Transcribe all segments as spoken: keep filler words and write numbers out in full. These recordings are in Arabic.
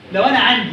لو انا عندي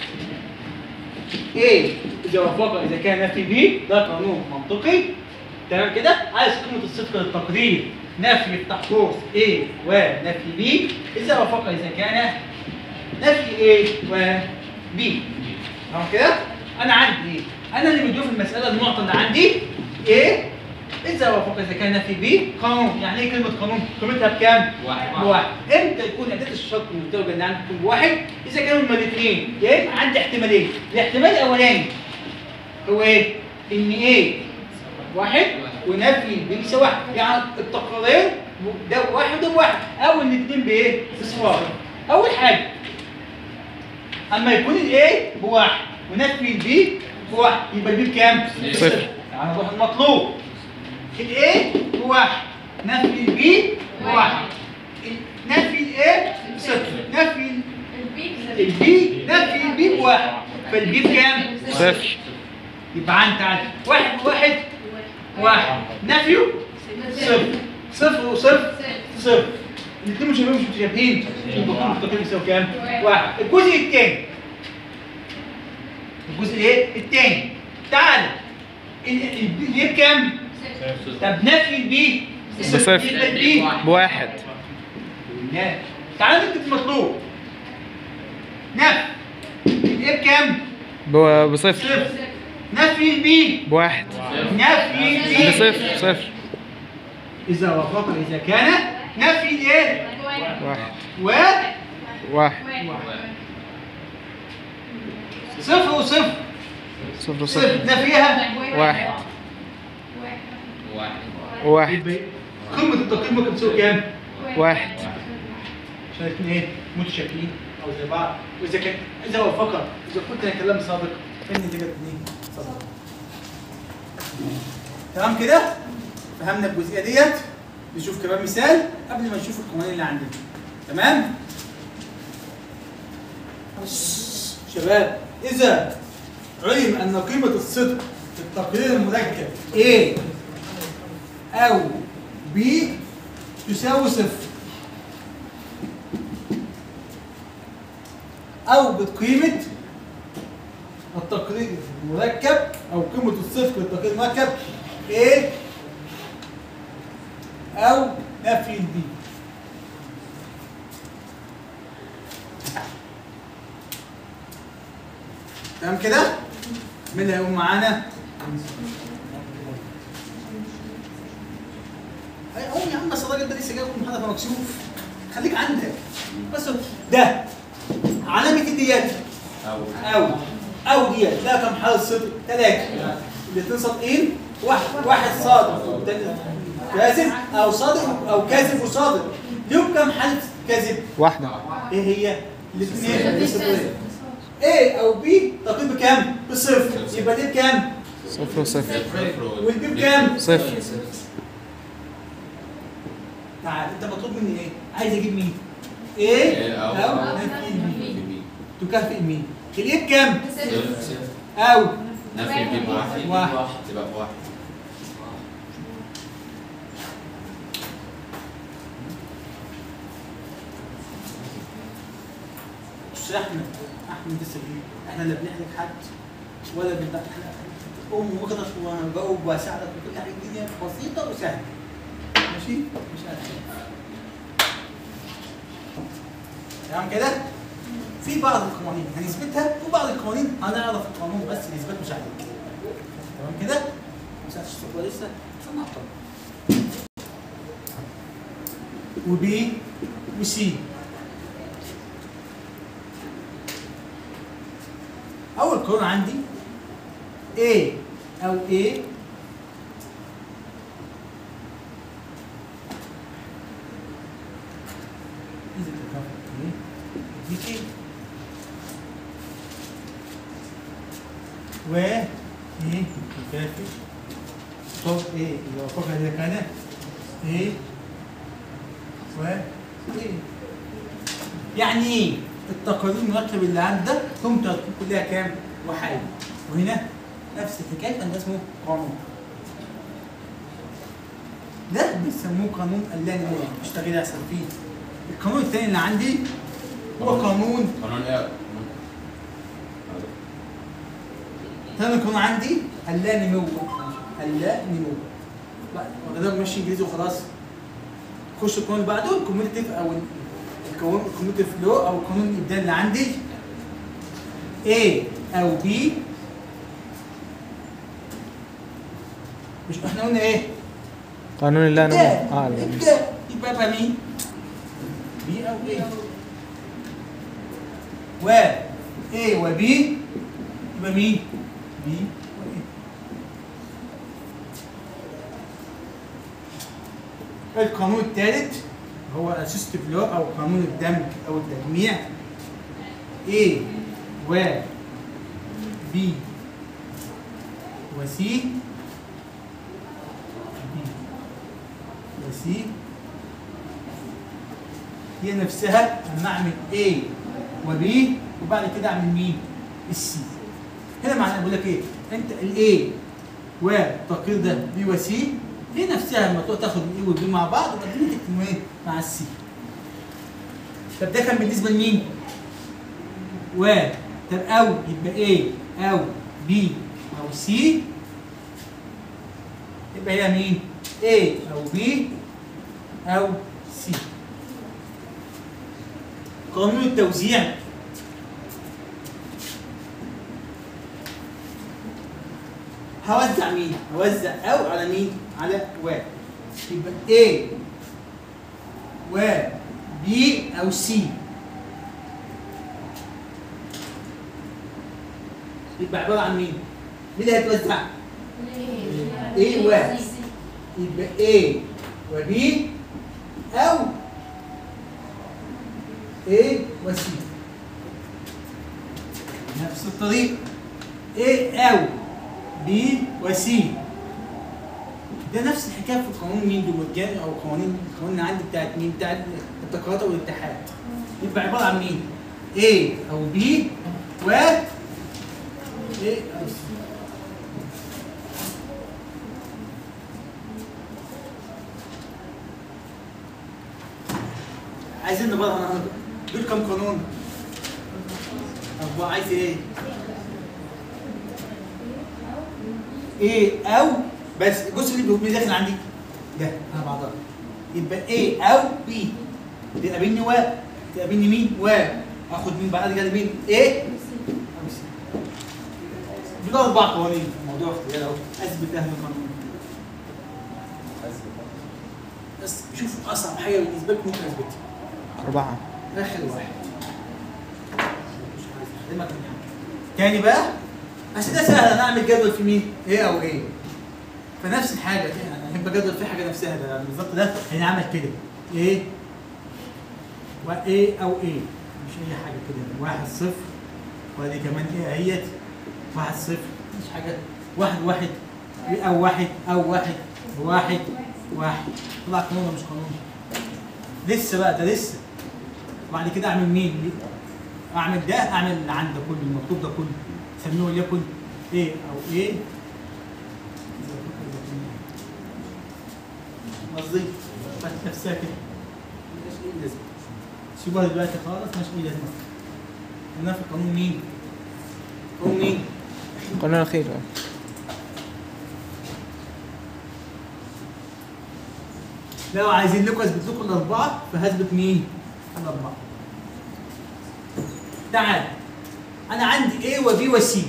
A اذا وافق اذا كان نفي B، ده قانون منطقي تمام كده. عايز قيمه الصدق للتقدير نفي يفتح قوس A ونفي B اذا وافق اذا كان نفي A و B. تمام كده. انا عندي ايه؟ انا اللي مديله في المساله المعطى اللي عندي A اذا وافق اذا كان نفي B قانون. يعني ايه كلمه قانون؟ قيمتها بكام؟ واحد. بواحد. امتى يكون اداه الشرط المزدوجه اللي عندي تكون بواحد؟ اذا كانوا هما الاثنين يا اما عندي احتمالين. الاحتمال الاولاني هو ايه؟ ان A واحد ونفي B يساوي واحد، يعني التقريرين ده بواحد وده بواحد، او الاثنين بايه؟ بصفار. اول حاجه اما يكون الايه بواحد ونفي البي بواحد يبقى البي بكام؟ صفر. يعني نروح المطلوب. الايه بواحد نفي البي بواحد، نفي الايه صفر، نفي البي نفي البي بواحد، فالبي بكام؟ صفر. يبقى عندي تعالى واحد بواحد واحد، نفيه صفر، صفر وصفر صفر، الاثنين مش مش متشابهين، يبقى التقريب يساوي كام؟ واحد. الجزء الثاني الجزء ايه؟ الثاني تعالى البي بكام؟ طب نفي البي بصفر. يبقى البي بواحد. تعالى نكتب المطلوب. نفي البي بكام؟ ب- بصفر. صفر. نفي البي بواحد. نفي البي بصفر. صفر. إذا وافق إذا كان نفي الايه؟ واحد. و واحد. صفر وصفر صفر. صفر صفر. نفيها واحد. واحد. واحد. يبقى قيمة التقييم ممكن تساوي كام؟ واحد. عشان الاثنين ايه؟ متشابهين او زي بعض. واذا كان اذا وافق اذا كنت انا كلام سابق ان دي جت منين؟ صادق. تمام كده؟ فهمنا الجزئيه ديت. نشوف كمان مثال قبل ما نشوف القوانين اللي عندنا. تمام؟ شباب اذا علم ان قيمه الصدق في التقرير المركب A او B تساوي صفر او بقيمه التقرير المركب او قيمه الصدق للتقرير المركب A او نفي البي. تمام كده؟ مين اللي هيقوم معانا؟ قوم يا عم، بس الراجل ده لسه جاي من محاضره مكسوف. خليك عندك. بس ده علامه ديت أو او او ديت ده كم حاله صدق؟ ثلاثه. الاثنين صادقين، واحد واحد صادق والتاني كاذب، او صادق او كاذب وصادق. ليهم كم حاله كذب؟ واحدة. ايه هي؟ الاثنين صفرين. A او B تقييم بكام؟ بصفر. يبقى دي بكام؟ صفر وصفر. والبي بكام؟ صفر. تعال انت مطلوب مني ايه؟ عايز اجيب مين؟ A او نفي B. تكافئ مين؟ الايه بكام؟ او نفي البي بواحد. واحد. تبقى بواحد. بص يا احمد، احمد لسه جديد، احنا لا بنحرج حد ولا بنبقى احنا قوم واخدك واجاوب واساعدك وكل حاجه. الدنيا بسيطه وسهله. ماشي؟ مش عارف. تمام كده؟ في بعض القوانين هنثبتها وبعض القوانين هنعرف القانون بس الاثبات مش عليه. تمام كده؟ ما سالتش الصفوه لسه؟ استنى اعطل. وبي وسي. أول قانون عندي A أو A و A يكافئ صوت A إذا وافق إذا كان A و A. يعني إيه؟ التقارير المركب اللي عندك قيمته هتكون كلها كام؟ واحد. وهنا نفس الحكايه، ده اسمه قانون. ده بيسموه قانون اللانهائي، مش تغيير يحصل فيه. القانون الثاني اللي عندي هو قانون قانون ايه؟ هنا القانون عندي اللا نمو اللا نمو. لا ده ماشي انجليزي وخلاص. خش القانون اللي بعده الكوميونيتيف او القانون الكوميونيتيف لو او قانون الابدال اللي عندي A او B. مش احنا قلنا ايه؟ قانون اللا نمو. ابدال اه لا. ابدال يبقى بقى مين؟ B او A. و A و B يبقى مين؟ B و A. القانون الثالث هو اسيستيف لو او قانون الدمج او التجميع. A و B و C B و C هي نفسها اما اعمل A و B وبعد كده اعمل مين؟ السي. هنا معناه بقول لك ايه؟ انت الاي والتقرير ده بي وسي هي نفسها لما تروح تاخد الاي والبي مع بعض وبعدين تكتبوا ايه؟ مع السي. طب ده كان بالنسبه لمين؟ و طب او يبقى ايه او بي او سي يبقى هي مين؟ A او B او C. قانون التوزيع هوزع مين؟ هوزع او على مين؟ على و. يبقى A و B او C يبقى عباره عن مين؟ مين اللي هيتوزع؟ A و يبقى A و B او A و C. نفس الطريقه A او B و C. ده نفس الحكايه في قانون مين دومورجان او قوانين القوانين عندي بتاعت مين؟ بتاعت التقاطع والاتحاد. يبقى عباره عن مين؟ A او B و A او C. عايزين نبرر النهارده دول كام قانون؟ أربعة. عايز ايه؟ ايه او بس الجزء اللي داخل عندي ده انا بعضها يبقى ايه او بي تقابلني و تقابلني مين؟ و اخد مين بعد كده مين؟ ايه او سي. دول اربع قوانين. الموضوع اختيار اهو. اثبت اهم قانون. بس شوفوا اصعب حاجه بالنسبه لكم ممكن اثبتها. أربعة. اخر واحد. تاني بقى عشان ده سهل انا اعمل جدول في مين؟ ايه او ايه. فنفس الحاجه انا احب جدول في حاجه نفسها ده بالظبط ده هنعمل كده ايه وايه او ايه مش اي حاجه كده. واحد صفر وادي كمان ايه اهيت واحد صفر مش حاجه. واحد واحد ايه او واحد او واحد واحد واحد. طلع قانون ولا مش قانون؟ لسه بقى ده لسه. وبعد كده اعمل مين؟ اعمل ده اعمل اللي عند ده كله المكتوب ده كله سميه وليكن ايه او ايه. قصدي فاتت نفسها كده مالهاش اي لازمه. سيبوها دلوقتي خالص مالهاش اي لازمه. قلنا في قانون مين؟ قانون مين؟ القانون الأخير. لو عايزين لكم اثبت لكم الاربعه فهثبت مين؟ الاربعه. تعال انا عندي A و B و C.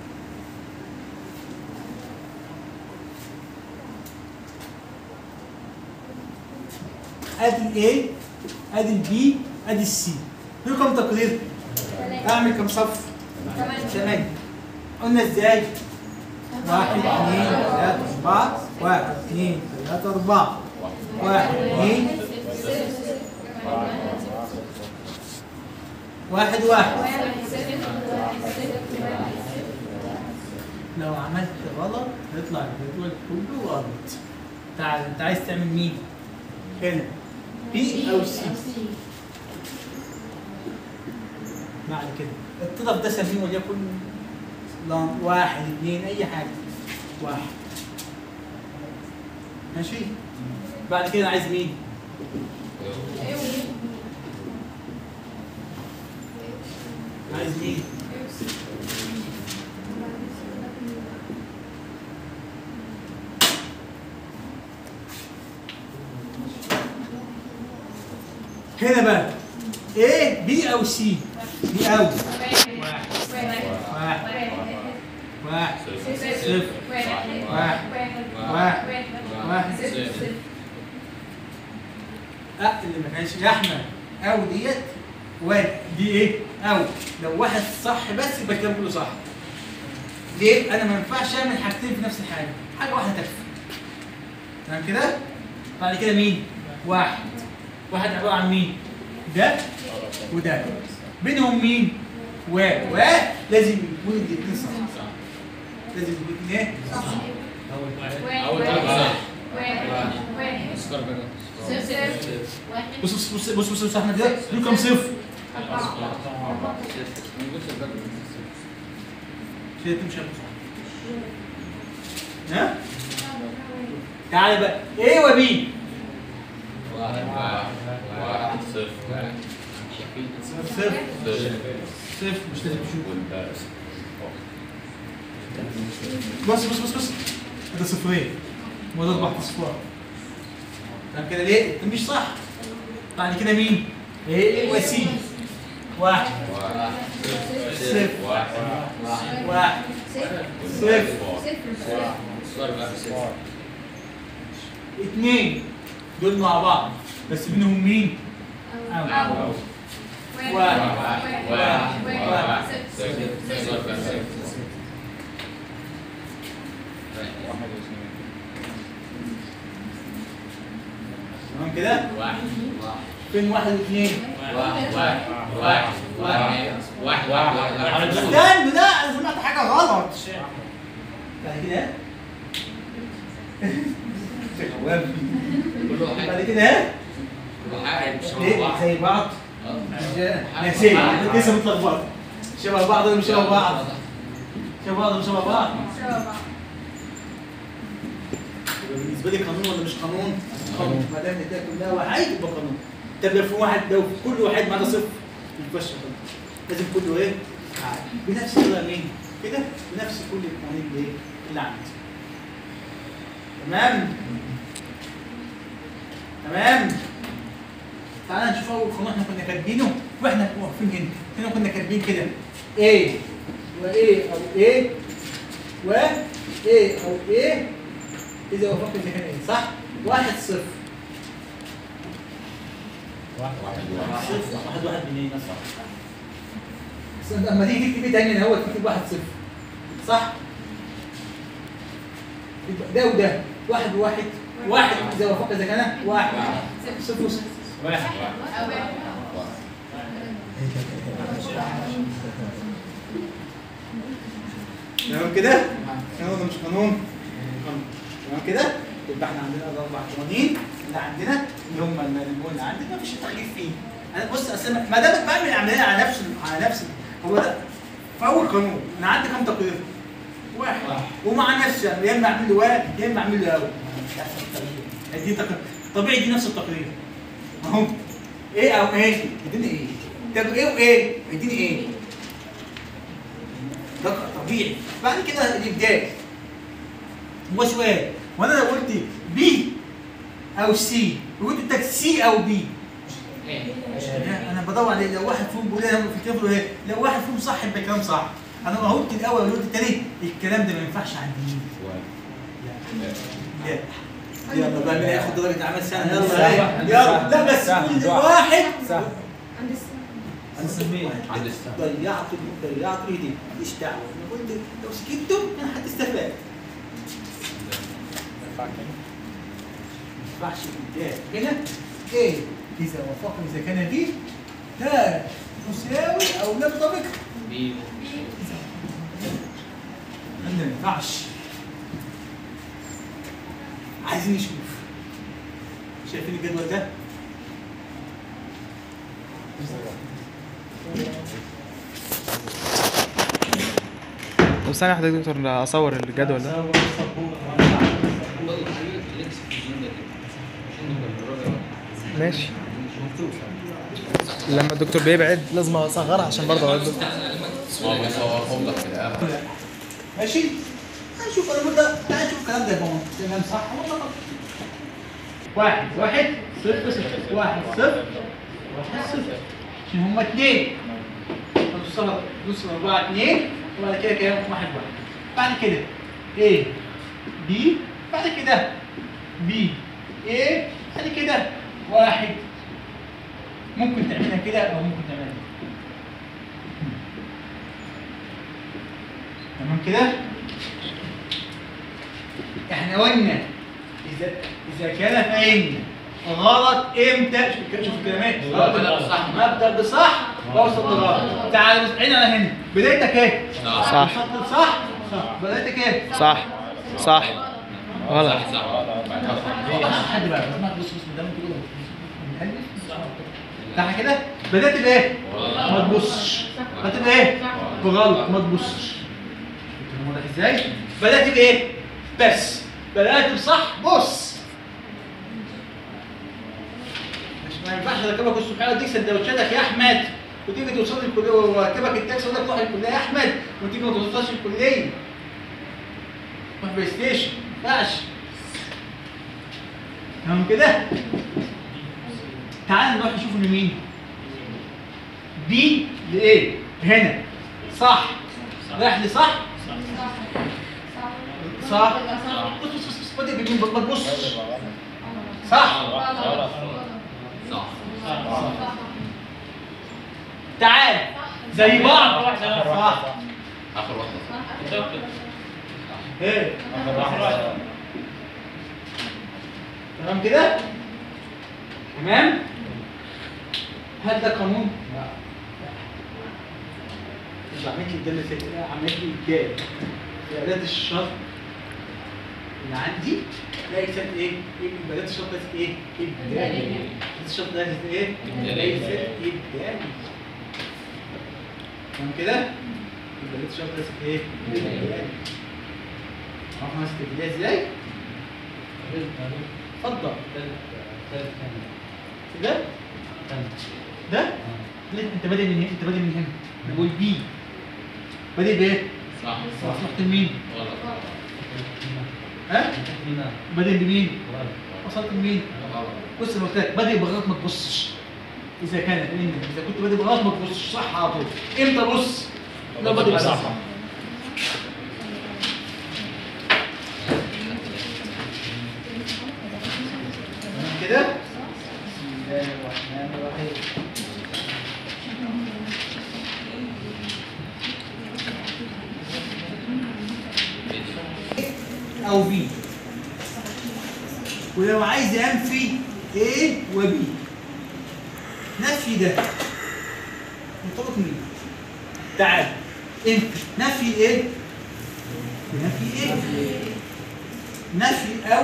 ادي A ادي B ادي C. دول كم تقرير؟ اعمل كم صف؟ ثمانية. قلنا ازاي؟ واحد اثنين ثلاثة أربعة واحد اثنين ثلاثة أربعة واحد اثنين واحد واحد. لو عملت غلط هيطلع الجدول كله غلط. تعال انت عايز تعمل مين؟ هنا بي او سي. بعد كده الطرف ده سميه وليكن واحد اثنين اي حاجه واحد. ماشي؟ بعد كده عايز مين؟ عايز مين؟ هنا بقى ايه بي او سي؟ بي او واحد واحد واحد صفر واحد واحد واحد صفر. اه اللي ما كانش يحمل او ديت واحد دي ايه؟ او لو واحد صح بس يبقى الكلام كله صح. ليه؟ انا ما ينفعش اعمل حاجتين في نفس الحاجه، حاجه واحده تكفي. تمام كده؟ بعد كده مين؟ واحد واحد عباره عن مين؟ ده وده بينهم مين؟ و و لازم يكون الاثنين صح. لازم يكون الاثنين ايه؟ صح. أول حاجة صح. بص بص بص بص بص بص احنا كده دول كام صفر؟ شايف مش صح. ها؟ تعالى بقى ايه وبي؟ واحد واحد واحد صفر واحد صفر صفر صفر مش لازم تشوف. والباقي بص بص بص بص ده صفرين وده اربع اصفار. طب كده ليه؟ ده مش صح. بعد كده مين؟ ايه وسي واحد واحد صفر واحد واحد صفر صفر بقى صفر اثنين دول مع بعض بس بينهم مين؟ أو. واحد واحد واحد واحد صفر صفر بقى صفر تمام كده؟ واحد فين واحد واثنين؟ واحد واحد واحد واحد واحد واحد استنى لا انا سمعت حاجه غلط. بعد كده بعد كده ايه؟ ليه؟ زي بعض؟ نسيت لسه متلخبط. شبه بعض ولا مش شبه بعض؟ شبه بعض ولا مش شبه بعض؟ بالنسبه لي قانون ولا مش قانون؟ قانون. ما دام النتائج كلها واحد يبقى قانون. طب لو في واحد لو في كل واحد ما عدا صفر ما ينفعش قانون. لازم كله ايه؟ عادي. بنفس الطريقه مين؟ كده بنفس كل القوانين اللي ايه؟ اللي عندي. تمام؟ تمام؟ تعالى نشوف اول قانون احنا كنا كاتبينه واحنا واقفين هنا. هنا كنا كاتبين كده A و A او A و A او A إذا وافقت إذا كان إيه صح؟ واحد صفر واحد واحد صفر واحد واحد منين صح؟ بس لما تيجي تكتب تاني هنا هو تكتب واحد صفر صح؟ يبقى ده وده واحد وواحد واحد إذا وافقت إذا كان واحد صفر وصفر واحد تمام كده؟ قانون مش قانون؟ قانون تمام كده؟ يبقى احنا عندنا الاربع قوانين اللي عندنا اللي هم المجموع اللي عندنا مفيش تغيير فيه. انا بص اصل ما دام بعمل العمليه على نفس على نفس هو ده في اول قانون انا عندي كام تقرير؟ واحد ومع نفسي يعني يا اما اعمل له واحد يا اما اعمل له اول دي تقرير طبيعي دي نفس التقرير اهو ايه او ايه يديني ايه؟ طب ايه وايه؟ يديني ايه؟ ده طبيعي. بعد كده الابداع هو سؤال وانا لو قلت بي او سي وقلت انت سي او بي انا بدور عليه لو واحد فيهم بيقول لي في الكلام ايه لو واحد فيهم صح يبقى الكلام صح. انا لو قلت الاول وقلت الثاني الكلام ده ما ينفعش عند مين؟ لا لا يلا بقى مين هياخد درجه عمل سنه يلا يلا لا بس كل واحد عند السنة عند السنة ضيعت ضيعت ايدي ماليش دعوه انا قلت لو سكتتم انا هتستفاد ما ينفعش قدام هنا ايه اذا وافق اذا كان دي ده مساوي او لا يطابق بي ما ينفعش. عايزين نشوف شايفين الجدول ده؟ طب ثانية واحدة يا دكتور أصور الجدول ده. ماشي. لما الدكتور بيبعد لازم أصغرها عشان برضه أقول له. ما بيصورهم لك في الآخر ماشي؟ تعال نشوف الامور ده، تعال نشوف الكلام ده يبقى تمام صح ولا غلط. واحد واحد صفر صفر واحد صفر واحد صفر عشان هما اتنين. دوس أربعة اتنين وبعد كده كام؟ واحد واحد. بعد كده A B بعد كده B A بعد كده واحد. ممكن تعملها كده أو ممكن تعملها كده. تمام كده؟ احنا قلنا إذا إذا كان فعلنا غلط امتى؟ شوف شوف الكلمات ابدا بصح ابدا بصح واوصل لغلط. تعال بص عين على هنا بدايتك ايه؟ صح وصلت صح؟ صح بدايتك ايه؟ صح صح غلط صح حد بقى ما تبص بص قدامك كده بنقلب صح كده؟ بدات بايه؟ ما تبصش. بدات بايه؟ بغلط ما تبصش. واضح ازاي؟ بدات بايه؟ بس بدات بصح بص. ما ينفعش اركبك الصبحيه واديك سندوتشاتك يا احمد وتيجي توصل الكليه واركبك التاكسي اقول لك روح الكليه يا احمد وتيجي ما توصلش الكليه. روح بلاي ستيشن ما ينفعش. تمام كده؟ تعال نروح نشوف لمين؟ دي لايه؟ هنا صح رايح لصح؟ صح بص بص بص بص بدأ بمين؟ ما تبصش صح؟ صح تعال زي بعض صح اخر واحده ايه تمام كده تمام هل ده قانون لا مش عامل لي قدام الفكره عامل لي ابداع في اداه الشرط اللي عندي ليست ايه اداه الشرط ليست ايه ابداعي اداه الشرط ليست ايه ليست ابداعي تمام كده يبقى اداه الشرط ليست ايه ابداعي عرفنا ماسك البدايه ازاي اتفضل ده ده ليه انت بادئ من هنا انت بادئ من هنا نقول بي بادئ بايه صح وصلت لمين غلط ها بادئ بمين وصلت لمين غلط بص انا قلت لك بادئ بغلط ما تبصش اذا كان اذا كنت بادئ بغلط ما تبصش صح على طول امتى بص لو بادئ بصح كده بسم الله الرحمن الرحيم او بي ولو عايز انفي A و B نفي ده مرتبط مين؟ تعال انت نفي ايه؟ نفي ايه؟ نفي او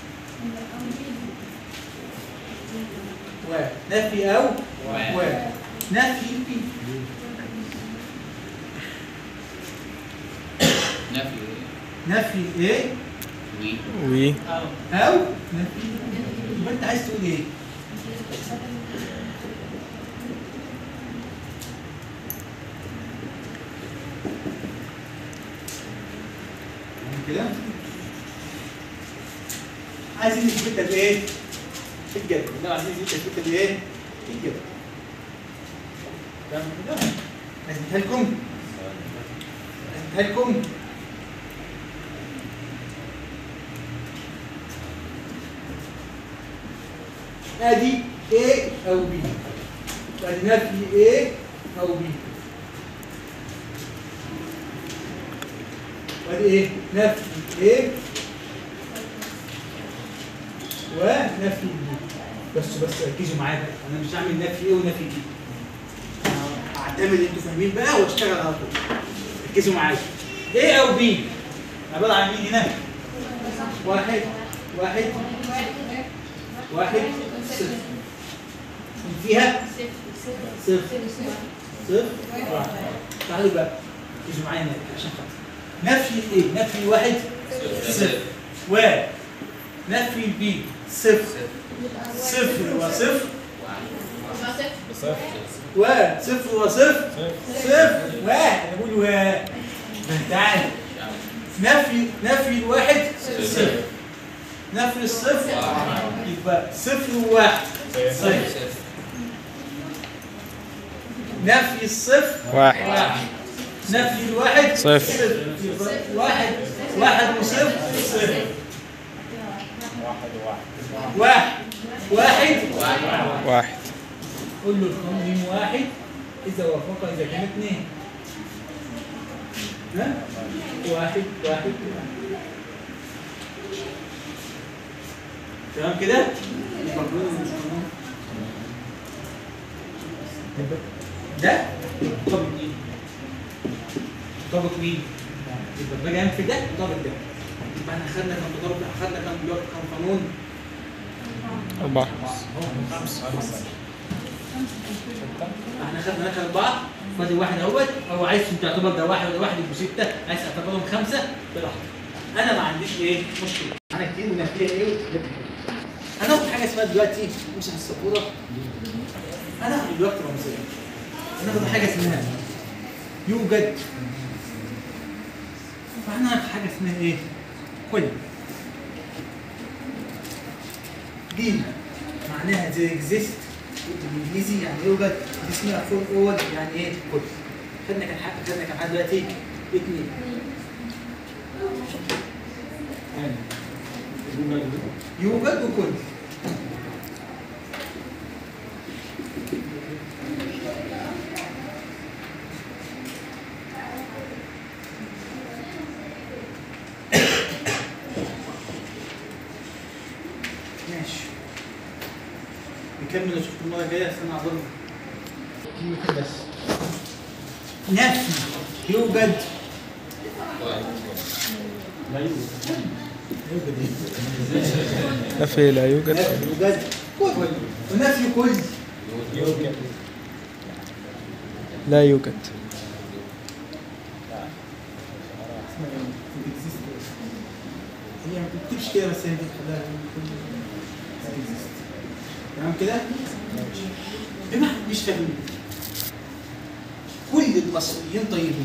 و نفي او و نفي بي نفي نفي ايه؟ وي وي او نفي يبقى انت عايز تقول ايه؟ كده عايزين نثبتها بايه؟ في الجدول لو عايزين نثبتها بايه؟ في الجدول تمام كده؟ اثبتها لكم اثبتها لكم ادي A او B ادي نفي A او B وادي ايه؟ نفي A ونفي B بس بس ركزوا معايا بقى انا مش هعمل نفي A ونفي B انا هعتمد انتوا فاهمين بقى واشتغل على طول ركزوا معايا A او B عباره عن مين هنا؟ واحد واحد واحد صفر فيها صفر صفر واحد تعالوا بقى ركزوا معايا هنا عشان خاطر نفي ايه؟ نفي واحد صفر ونفي البي صفر صفر وصفر وصفر وصفر صفر واحد انا بقول واحد تعال نفي نفي الواحد صفر، نفي الصفر يبقى صفر وواحد صفر، نفي الصفر واحد واحد، نفي الواحد صفر. يبقى واحد واحد وصفر صفر، واحد واحد واحد. قول له القانون واحد إذا وافق إذا كان اثنين. ها؟ واحد واحد تمام كده؟ يبقى القانون مش قانون. ده طابق مين؟ طابق مين؟ يبقى باجي انفي ده طابق ده. يبقى احنا خدنا كام تطابق؟ خدنا كام كام قانون؟ أربعة. احنا خدنا لك اربعه، فادي واحد اهوت، او عايز تعتبر ده واحد وده واحد يبقوا سته، عايز تعتبرهم خمسه براحتك. انا ما عنديش ايه مشكله. انا كتير ونفيها ايه؟ انا هاخد حاجه اسمها دلوقتي امسح السبوره. انا هاخد دلوقتي رمزيه. انا هاخد حاجه اسمها يوجد. فاحنا هناخد حاجه اسمها ايه؟ كل. دي معناها زي اكزيست بالانجليزي يعني يوجد، دي اسمها فور فورورد يعني ايه؟ كل. خدنا كام حاجه؟ خدنا كام حاجه دلوقتي؟ اثنين. يوجد وكل. ماشي. نكمل نشوف المره الجايه استنى اعذرني. كلمتين بس. نفي يوجد. لا يوجد. يوجد ايه؟ نفي لا يوجد. نفي يوجد كل. ونفي كل. يوجد. لا يوجد. هي ما بتكتبش كده بس هي بتخليها تمام كده؟ بما مش فاهمين كل المصريين طيبين.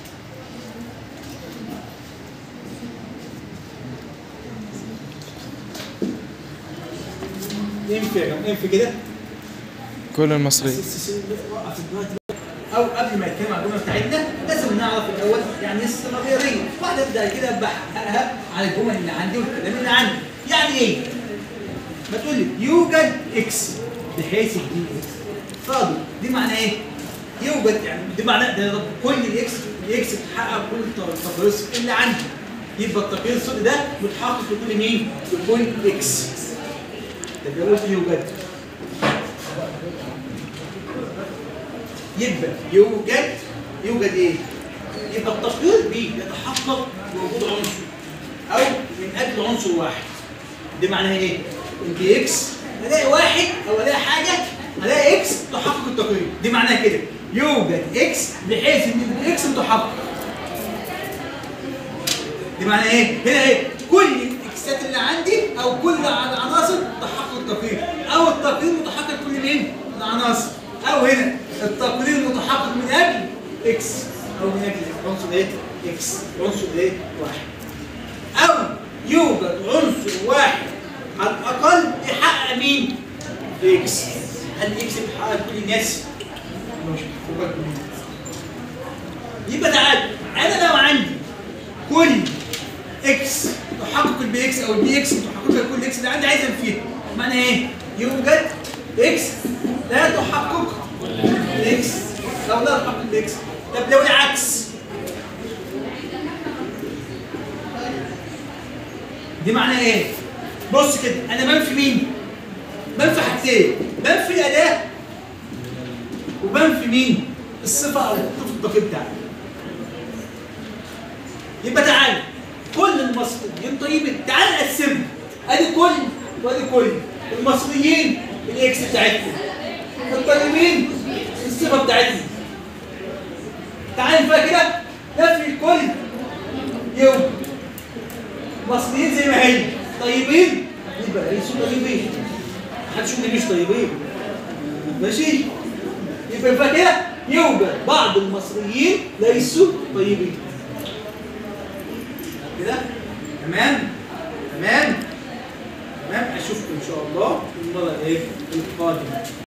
انفي يا جماعه انفي كده. كل المصريين. وقف دلوقتي او قبل ما يتكلم عن الجمله بتاعتنا لازم نعرف الاول يعني ايه استمراريه، وبعد ابدا كده بحققها على الجمل اللي عندي والكلام اللي عندي. يعني ايه؟ ما تقول لي يوجد اكس بحيث دي اكس فاضي، دي معناها ايه؟ يوجد يعني دي معناها ده كل الاكس الاكس بتحقق كل التقرير اللي عندي، يبقى التقرير الصوتي ده متحقق لكل مين؟ لكل اكس. طب لو قلت يوجد يبقى يوجد يوجد ايه؟ يبقى التقرير بيه يتحقق بوجود عنصر او من اجل عنصر واحد. دي معناها ايه؟ ان اكس الاقي واحد او الاقي حاجه الاقي اكس تحقق التقرير، دي معناها كده يوجد اكس بحيث ان الاكس متحقق. دي معناها ايه؟ هنا ايه؟ كل الاكسات اللي عندي او كل العناصر تحقق التقرير، او التقرير متحقق كل مين؟ العناصر، او هنا التقرير متحقق من اجل اكس او من اجل عنصر ايه؟ اكس، عنصر ايه؟ واحد. او يوجد عنصر واحد على الاقل يحقق مين؟ اكس. هل اكس بيحقق كل الناس؟ مش بيحقق كل الناس. يبقى تعالى انا لو عندي كل اكس تحقق البي اكس او البي اكس متحققه كل اكس اللي عندي عايز انفيها، معناها ايه؟ يوجد اكس لا تحقق الاكس لو لا تحقق الاكس. طب لو العكس دي معناها ايه؟ بص كده انا بنفي مين؟ بنفي حاجتين، بنفي الاداه وبنفي مين؟ الصفه او الصفه الدقيق بتاعي. يبقى تعالى كل المصريين طيبين، تعالى نقسمهم ادي كل وادي كل. المصريين الاكس بتاعتهم، الطيبين الصفه بتاعتهم. تعالى نفهم كده نفي الكل يوم مصريين زي ما هي طيبين يبقى ليسوا طيبين، محدش يقول مش طيبين ماشي. يبقى نفهم كده يوجد بعض المصريين ليسوا طيبين. تمام تمام تمام اشوفكم ان شاء الله المره ايه القادمه.